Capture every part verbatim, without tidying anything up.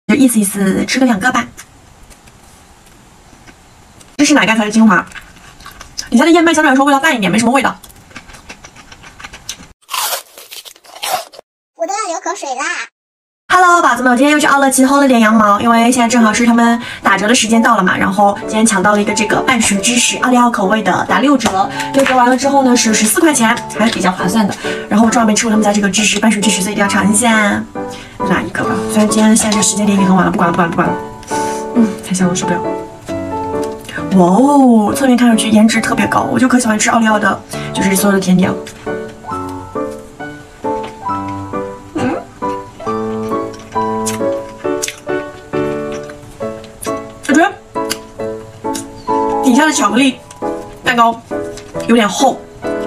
就意思意思，吃个两个吧。芝士奶盖才是精华，底下的燕麦相对来说味道淡一点，没什么味道。 我都要流口水啦！ Hello， 宝子们，我今天又去奥乐奇薅了点羊毛，因为现在正好是他们打折的时间到了嘛。然后今天抢到了一个这个半熟芝士奥利奥口味的，打六折，六折完了之后呢是十四块钱，还是比较划算的。然后我正好没吃过他们家这个芝士半熟芝士，所以一定要尝一下。拿一个吧，虽然今天现在这时间点已经很晚了，不管了不管了不管了。嗯，太香了，受不了。哇哦，侧面看上去颜值特别高，我就可喜欢吃奥利奥的，就是所有的甜点了。 底下的巧克力蛋糕有点厚，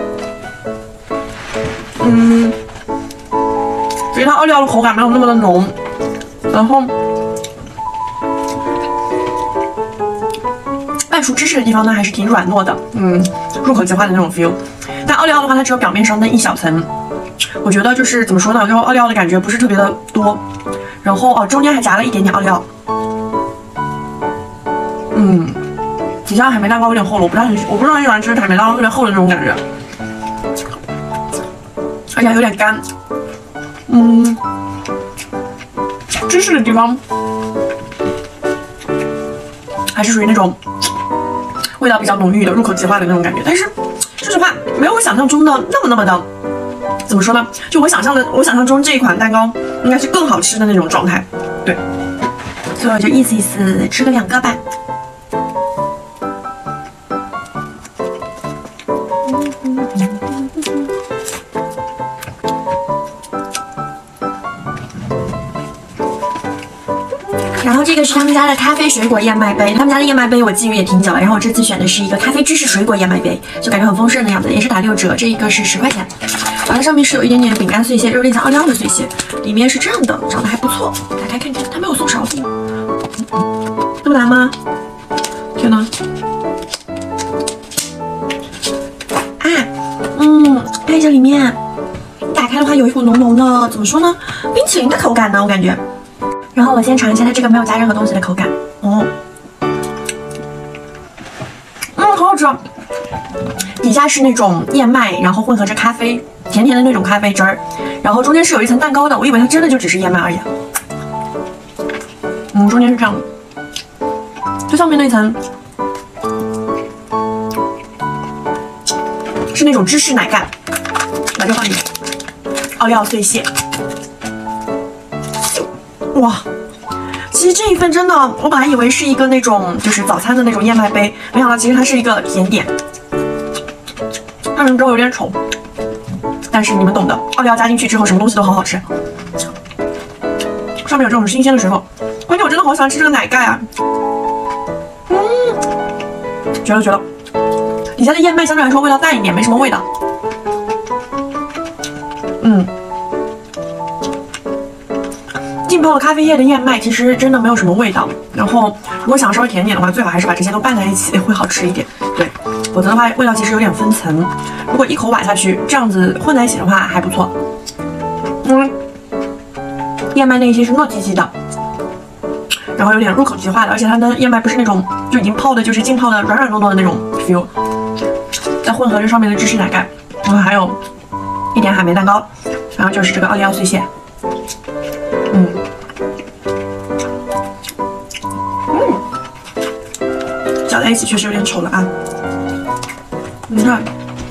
嗯，觉得它奥利奥的口感没有那么的浓，然后半熟芝士的地方呢还是挺软糯的，嗯，入口即化的那种 feel。但奥利奥的话，它只有表面上那一小层，我觉得就是怎么说呢，就奥利奥的感觉不是特别的多，然后哦中间还夹了一点点奥利奥，嗯。 底下海绵蛋糕有点厚了，我不太很，我不是很喜欢吃海绵蛋糕特别厚的那种感觉，而且还有点干。嗯，芝士的地方还是属于那种味道比较浓郁的、入口即化的那种感觉。但是说实话，没有我想象中的那么那么的，怎么说呢？就我想象的，我想象中这一款蛋糕应该是更好吃的那种状态。对，所以我就意思意思吃个两个吧。 然后这个是他们家的咖啡水果燕麦杯，他们家的燕麦杯我觊觎也挺久了。然后我这次选的是一个咖啡芝士水果燕麦杯，就感觉很丰盛的样子，也是打六折。这一个是十块钱，完了上面是有一点点饼干碎屑，有点像奥利奥的碎屑，里面是这样的，长得还不错。打开看看，它没有送勺子，那么难吗？天哪！啊，嗯，看一下里面，打开的话有一股浓浓的，怎么说呢？冰淇淋的口感呢，我感觉。 然后我先尝一下它这个没有加任何东西的口感，哦，嗯，好好吃。底下是那种燕麦，然后混合着咖啡，甜甜的那种咖啡汁儿，然后中间是有一层蛋糕的，我以为它真的就只是燕麦而已。嗯，中间是这样的，最上面那层是那种芝士奶盖，把这放进去，奥利奥碎屑。 哇，其实这一份真的，我本来以为是一个那种就是早餐的那种燕麦杯，没想到其实它是一个甜点。看上之后有点丑，但是你们懂的，奥利奥加进去之后，什么东西都很好吃。上面有这种新鲜的水果，关键我真的好喜欢吃这个奶盖啊！嗯，绝了绝了！底下的燕麦相对来说味道淡一点，没什么味道。嗯。 浸泡了咖啡液的燕麦其实真的没有什么味道，然后如果想稍微甜点的话，最好还是把这些都拌在一起会好吃一点。对，否则的话味道其实有点分层，如果一口崴下去，这样子混在一起的话还不错。嗯，燕麦那一些是糯叽叽的，然后有点入口即化的，而且它的燕麦不是那种就已经泡的，就是浸泡的软软糯糯的那种 feel， 再混合着上面的芝士奶盖，然后还有一点海绵蛋糕，然后就是这个奥利奥碎屑。 嗯，嗯，搅在一起确实有点丑了啊！你看，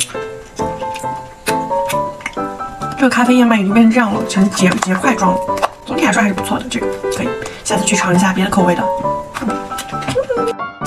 这个咖啡燕麦已经变成这样了，成结结块状了。总体来说还是不错的，这个可以，下次去尝一下别的口味的。嗯